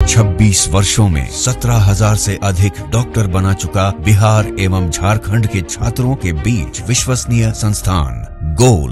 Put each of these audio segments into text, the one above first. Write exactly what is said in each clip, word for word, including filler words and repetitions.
छब्बीस वर्षों में सत्रह हजार से अधिक डॉक्टर बना चुका बिहार एवं झारखंड के छात्रों के बीच विश्वसनीय संस्थान गोल।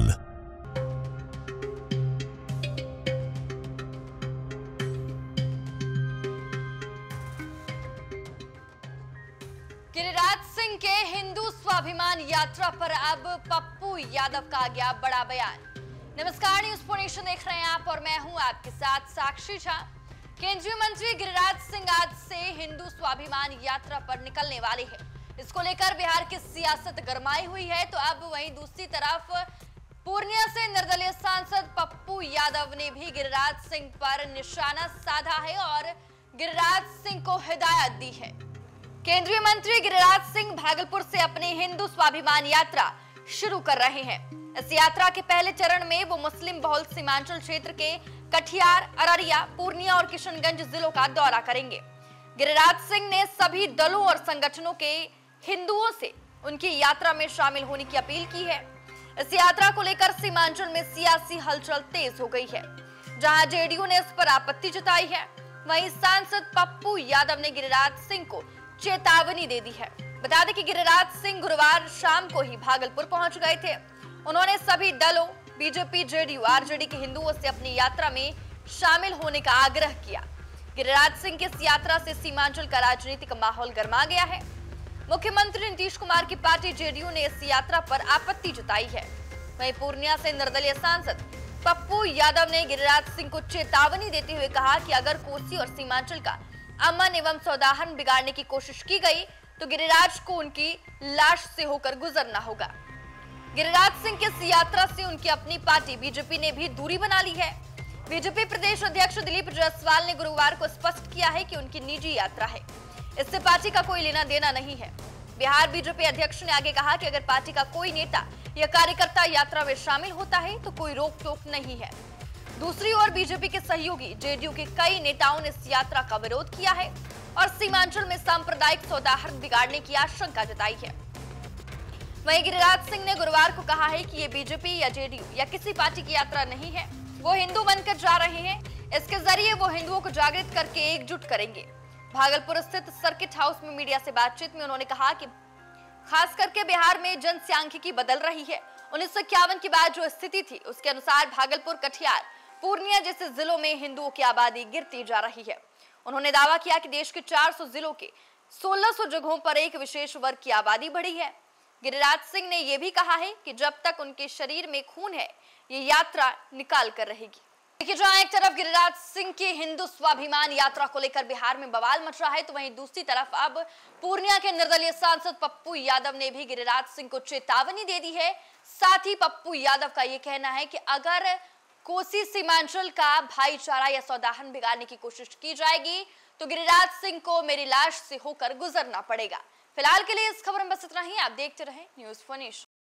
गिरिराज सिंह के हिंदू स्वाभिमान यात्रा पर अब पप्पू यादव का आ गया बड़ा बयान। नमस्कार, न्यूज़ फॉर नेशन देख रहे हैं आप और मैं हूं आपके साथ साक्षी झा। केंद्रीय मंत्री गिरिराज सिंह आज से हिंदू स्वाभिमान यात्रा पर निकलने वाले हैं। इसको लेकर बिहार की सियासत गरमाई हुई है, तो अब वहीं दूसरी तरफ पूर्णिया से निर्दलीय सांसद पप्पू यादव ने भी गिरिराज सिंह पर निशाना साधा है और गिरिराज सिंह को हिदायत दी है। केंद्रीय मंत्री गिरिराज सिंह भागलपुर से अपनी हिंदू स्वाभिमान यात्रा शुरू कर रहे हैं। इस यात्रा के पहले चरण में वो मुस्लिम बहुल सीमांचल क्षेत्र के कटिहार, अररिया, पूर्णिया और किशनगंज जिलों का दौरा करेंगे। गिरिराज सिंह ने सभी दलों और संगठनों के हिंदुओं से उनकी यात्रा में शामिल होने की अपील की है। इस यात्रा को लेकर सीमांचल में सियासी हलचल तेज हो गई है। जहां जेडीयू ने इस पर आपत्ति जताई है, वहीं सांसद पप्पू यादव ने गिरिराज सिंह को चेतावनी दे दी है। बता दें कि गिरिराज सिंह गुरुवार शाम को ही भागलपुर पहुंच गए थे। उन्होंने सभी दलों बीजेपी, जेडीयू, आरजेडी के हिंदुओं से अपनी यात्रा में शामिल होने का आग्रह किया। गिरिराज सिंह की इस यात्रा से सीमांचल का राजनीतिक माहौल गर्मा गया है। मुख्यमंत्री नीतीश कुमार की पार्टी जेडीयू ने इस यात्रा पर आपत्ति जताई है। वहीं पूर्णिया से निर्दलीय सांसद पप्पू यादव ने गिरिराज सिंह को चेतावनी देते हुए कहा कि अगर कोसी और सीमांचल का अमन एवं सौहार्द बिगाड़ने की कोशिश की गई तो गिरिराज को उनकी लाश से होकर गुजरना होगा। गिरिराज सिंह की इस यात्रा से उनकी अपनी पार्टी बीजेपी ने भी दूरी बना ली है। बीजेपी प्रदेश अध्यक्ष दिलीप जायसवाल ने गुरुवार को स्पष्ट किया है कि उनकी निजी यात्रा है, इससे पार्टी का कोई लेना देना नहीं है। बिहार बीजेपी अध्यक्ष ने आगे कहा कि अगर पार्टी का कोई नेता या कार्यकर्ता यात्रा में शामिल होता है तो कोई रोक टोक नहीं है। दूसरी ओर बीजेपी के सहयोगी जेडीयू के कई नेताओं ने इस यात्रा का विरोध किया है और सीमांचल में सांप्रदायिक सौहार्द बिगाड़ने की आशंका जताई है। वहीं गिरिराज सिंह ने गुरुवार को कहा है कि ये बीजेपी या जेडीयू या किसी पार्टी की यात्रा नहीं है, वो हिंदू बनकर जा रहे हैं। इसके जरिए वो हिंदुओं को जागृत करके एकजुट करेंगे। भागलपुर स्थित सर्किट हाउस में मीडिया से बातचीत में उन्होंने कहा कि खास करके बिहार में जनसांख्यिकी बदल रही है। उन्नीस सौ इक्यावन के बाद जो स्थिति थी उसके अनुसार भागलपुर, कटिहार, पूर्णिया जैसे जिलों में हिंदुओं की आबादी गिरती जा रही है। उन्होंने दावा किया कि देश के चार सौ जिलों के सोलह सौ जगहों पर एक विशेष वर्ग की आबादी बढ़ी है। गिरिराज सिंह ने यह भी कहा है कि जब तक उनके शरीर में खून है, ये यात्रा निकाल कर रहेगी। देखिए, जहां एक तरफ गिरिराज सिंह की हिंदू स्वाभिमान यात्रा को लेकर बिहार में बवाल मच रहा है, तो वहीं दूसरी तरफ अब पूर्णिया के निर्दलीय सांसद पप्पू यादव ने भी गिरिराज सिंह को चेतावनी दे दी है। साथ ही पप्पू यादव का यह कहना है कि अगर कोसी सीमांचल का भाईचारा या सौहार्द बिगाड़ने की कोशिश की जाएगी तो गिरिराज सिंह को मेरी लाश से होकर गुजरना पड़ेगा। फिलहाल के लिए इस खबर में बस इतना ही। आप देखते रहें न्यूज़ फॉर नेशन।